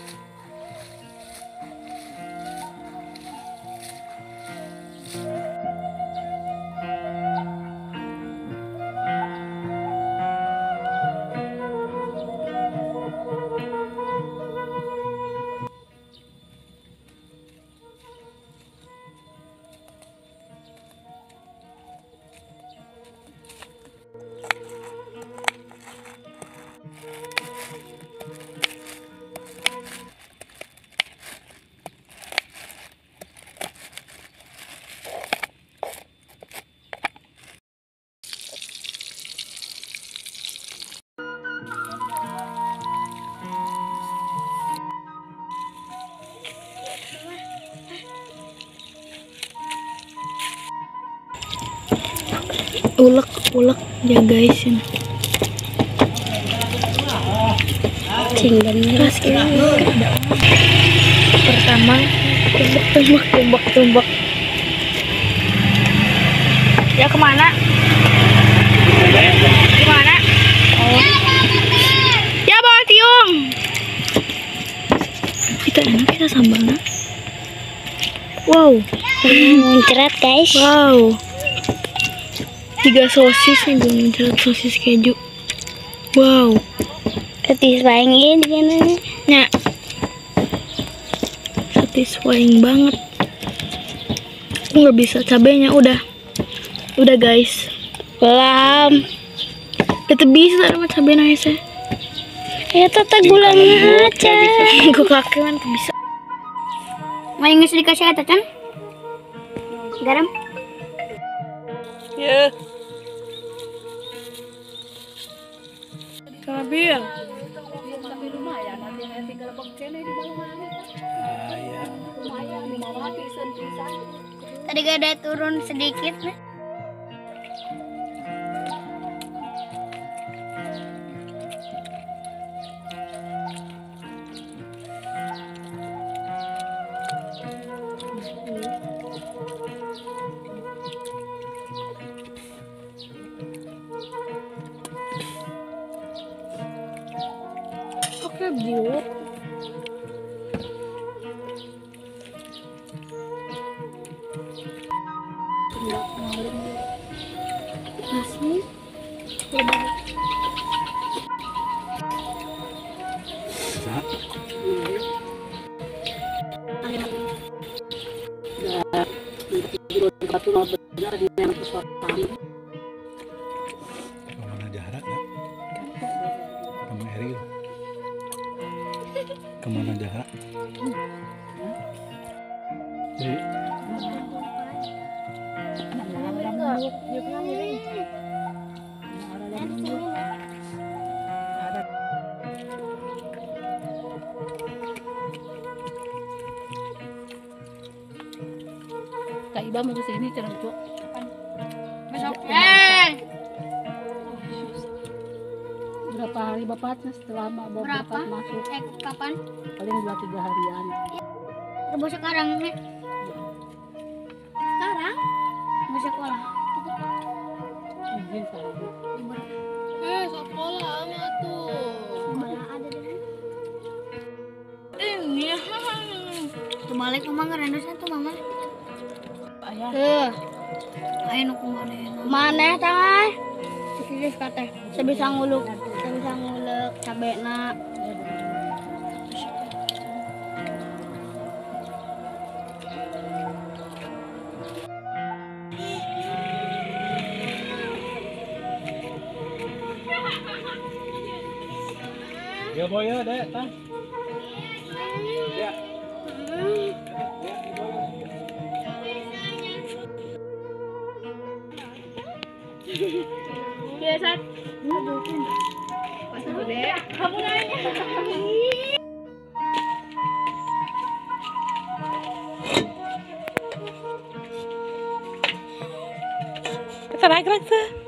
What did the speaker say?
Ulek ya guys ini. Pertama tembak. Ya kemana? Kemana? Oh. Ya bawa tiung. Kita enak kita sambalnya. Wow. Muncrat guys. Wow. 3 sosis nih gue muncrat sosis keju. Wow. Satisfying ini gimana? Ya. Satisfying banget. Aku nggak bisa cabenya udah guys. Belum. Kita bisa sama cabai naisnya. Ya tata gulanya aja. Gue kaki kan bisa. Mau ingus dikasih kata kan? Garam. Ya. Cabai. Tapi lumayan, nanti tinggal bangkene di bawah-bawah. Lumayan, di bawah pisan. Tadi gak ada turun sedikit nih. Oke, Bu. Nasi. Kemana jarak nak? Sama Eril. Kemana jarak? Jadi Kak Iba mau kesini cerang cuk. Besok. Berapa hari bapaknya setelah bapak masuk? Kapan? Paling 2-3 harian. Kebo sekarang nih. Sekarang? Mau sekolah. Izin sekarang. Sekolah ama tuh. Malah ada di Ini. Kembali ke mangga rendosan tuh mama. Ayah. Ayo nu kumane. Mana tah? Sisi kate. Sebisa nguluk cabena. ya boy ya dek tah. Ya. Biasa. Pas gede. Kamu nanya. Kita naik lagi.